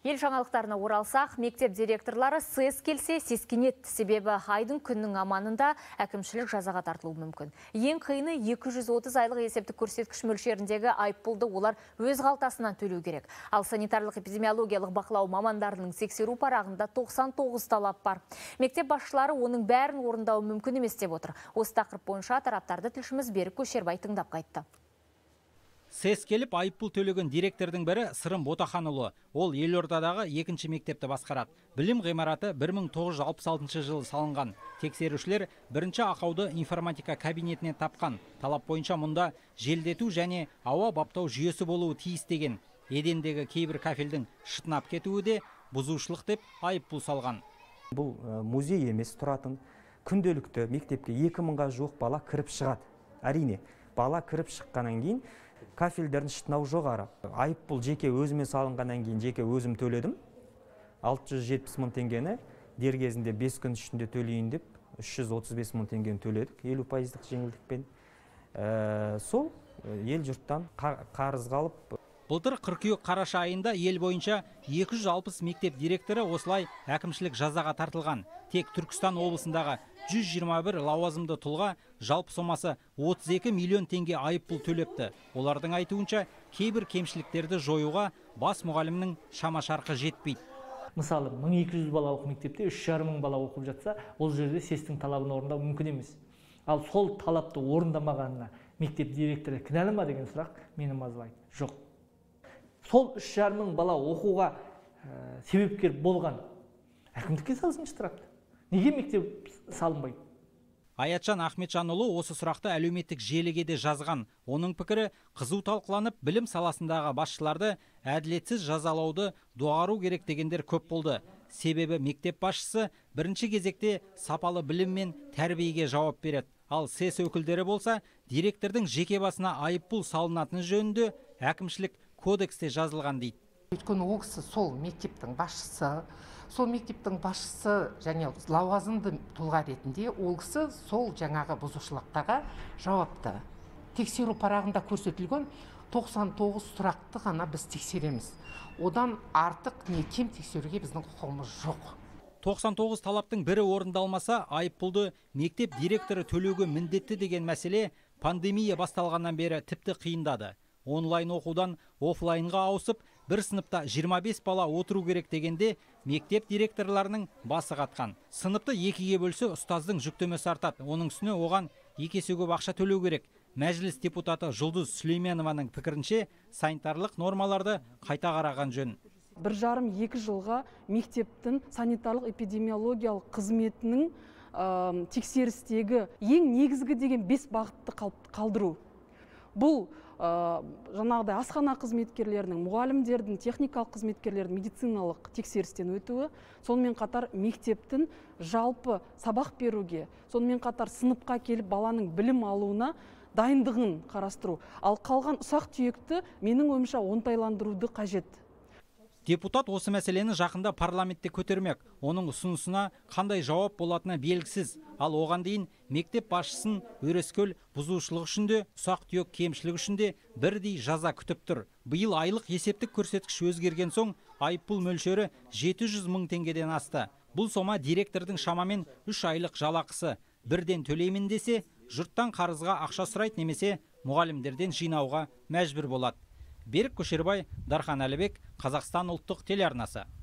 Ел жаңалықтарына оралсақ, мектеп директорлары сес келсе сескенет, себебі айдың күннің аманында әкімшілік жазаға тартылуы мүмкін. Ең қиыны 230 айлық есептік көрсеткіш мөлшеріндегі айыппұлды олар өз қалтасынан төлеу керек. Ал санитарлық эпидемиологиялық бақылау мамандарының тексеру парағында 99 талап бар. Мектеп басшылары оның бәрін орындауы мүмкін емес деп отыр. Осы тақырып бойынша тараптарды тілшіміз Берік Көшербай тыңдап қайтты. Сес келіп айыппұл төлеген директордың бірі Сырым Ботаханұлы. Ол елордадағы екінші мектепті басқарады. Білім ғимараты 1966 жылы салынған. Тексерушілер бірінші ақауды информатика кабинетінен тапқан. Талап бойынша мұнда желдету және ауа баптау жүйесі болуы тиіс деген. Едендегі кейбір кафелдің шытынап кетуі де бұзушылық деп айыппұл салған. Бұл музей емес тұратын күнделікті мектепке 2000-ға жуық бала кіріп шығады. Әрине, бала кіріп шыққаннан кейін кафельдердің шытынауы жоғары. Айыппұл жеке өзіме салынғаннан кейін жеке өзім төледім. 670 мың теңгені дер кезінде 5 күн ішінде төлейін деп 335 мың теңгені төледік 50% жеңілдікпен. Сол ел жұрттан қарыз қалып. Былтыр қыркүйек қараша айында ел бойынша 260 мектеп директоры осылай әкімшілік жазаға тартылған. Тек Түркістан облысындағы 121 лауазымды тұлға жалпы сомасы 32 миллион теңге айыппұл төлепті. Олардың айтуынша кейбір кемшіліктерді жоюға бас мұғалімнің шама-шарқы жетпейді. Мысалы, 1200 бала оқу мектепте 3,5 мың бала оқып жатса, ол жерде сестің талабын орындау мүмкін емес. Ал сол талапты орындамағанына мектеп директоры кінәлі ма деген сұрақ мені мазалайды. Жоқ. Сол 3,5 мың бала оқуға себепкер болған әкімдікке салсын штрафты. Неге мектеп салынбайды? Аятжан Ахметжанұлы осы сұрақты әлеуметтік желіге де жазған. Оның пікірі қызу талқыланып, білім саласындағы басшыларды әділетсіз жазалауды доғару керек дегендер көп болды. Себебі мектеп басшысы бірінші кезекте сапалы білім мен тәрбиеге жауап береді. Ал сес өкілдері болса, директордың жеке басына айыппұл салынатыны жөнінде әкімшілік кодексте жазылған дейді. Өйткені ол кісі сол мектептің басшысы және лауазымды тұлға ретінде ол кісі сол жаңағы бұзушылықтарға жауапты. Тексеру парағында көрсетілген 99 сұрақты ғана біз тексереміз. Одан артық не кем тексеруге біздің құқығымыз жоқ. 99 талаптың бірі орындалмаса, айыппұлды мектеп директоры төлеуге міндетті деген мәселе пандемия басталғаннан бері тіпті қиындады. Онлайн оқудан офлайнға ауысып, бір сыныпта 25 бала отыру керек дегенде мектеп директорларының басы қатқан. Сыныпты екіге бөлсе ұстаздың жүктемесі артады. Оның үстіне оған 2 есе көп ақша төлеу керек. Мәжіліс депутаты Жұлдыз Сүлейменованың пікірінше санитарлық нормаларды қайта қараған жөн. 1,5-2 жылға мектептің санитарлық эпидемиологиялық қызметінің тексерістегі ең негізгі деген 5 бағытты қалдыру. Бұл жаңағыдай асхана қызметкерлерінің, мұғалімдердің, техникалық қызметкерлердің медициналық тексерістен өтуі, сонымен қатар мектептің жалпы сабақ беруге, сонымен қатар сыныпқа келіп баланың білім алуына дайындығын қарастыру. Ал қалған ұсақ түйекті менің ойымша оңтайландыруды қажет. Депутат осы мәселені жақында парламентте көтермек. Оның ұсынысына қандай жауап болатыны белгісіз. Ал оған дейін мектеп басшысын өрескел бұзушылық үшін де, ұсақ түйек кемшілік үшін де бірдей жаза күтіп тұр. Биыл айлық есептік көрсеткіш өзгерген соң айыппұл мөлшері 700 мың теңгеден асты. Бұл сома директордың шамамен 3 айлық жалақысы. Бірден төлеймін десе, жұрттан қарызға ақша сұрайды, немесе мұғалімдерден жинауға мәжбүр болады. Берік Көшербай, Дархан Әлібек, Қазақстан ұлттық телеарнасы.